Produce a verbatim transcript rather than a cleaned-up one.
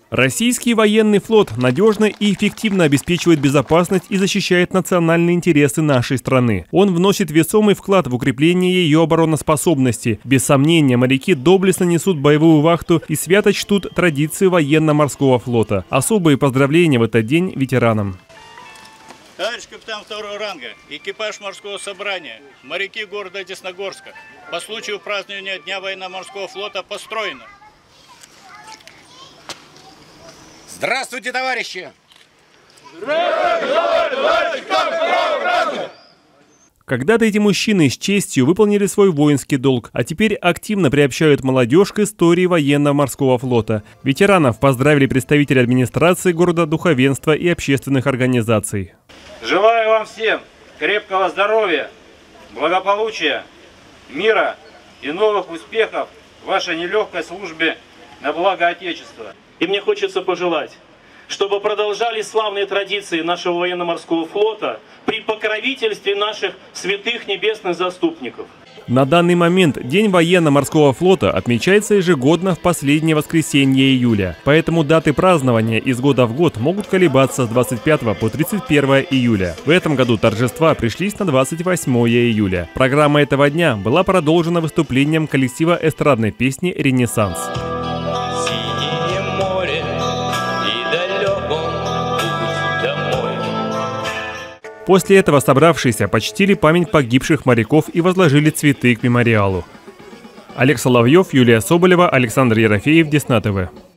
Российский военный флот надежно и эффективно обеспечивает безопасность и защищает национальные интересы нашей страны. Он вносит весомый вклад в укрепление ее обороноспособности. Без сомнения, моряки доблестно несут боевую вахту и свято чтут традиции военно-морского флота. Особые поздравления в этот день ветеранам. Товарищ капитан второго ранга, экипаж морского собрания, моряки города Десногорска, по случаю празднования Дня военно-морского флота построено. Здравствуйте, товарищи! Когда-то эти мужчины с честью выполнили свой воинский долг, а теперь активно приобщают молодежь к истории военно-морского флота. Ветеранов поздравили представители администрации города, духовенства и общественных организаций. Желаю вам всем крепкого здоровья, благополучия, мира и новых успехов в вашей нелегкой службе на благо Отечества. И мне хочется пожелать, чтобы продолжались славные традиции нашего военно-морского флота при покровительстве наших святых небесных заступников. На данный момент День военно-морского флота отмечается ежегодно в последнее воскресенье июля. Поэтому даты празднования из года в год могут колебаться с двадцать пятого по тридцать первое июля. В этом году торжества пришлись на двадцать восьмое июля. Программа этого дня была продолжена выступлением коллектива эстрадной песни «Ренессанс». После этого собравшиеся почтили память погибших моряков и возложили цветы к мемориалу. Олег Соловьев, Юлия Соболева, Александр Ерофеев, Десна ТВ.